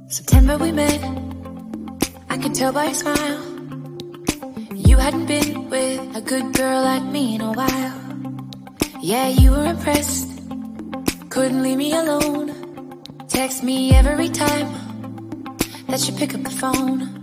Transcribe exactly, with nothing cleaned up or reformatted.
September we met, I could tell by your smile. You hadn't been with a good girl like me in a while. Yeah, you were impressed, couldn't leave me alone. Text me every time that you pick up the phone.